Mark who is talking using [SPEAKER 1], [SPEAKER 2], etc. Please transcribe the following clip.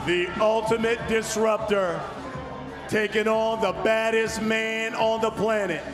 [SPEAKER 1] The ultimate disruptor, taking on the baddest man on the planet.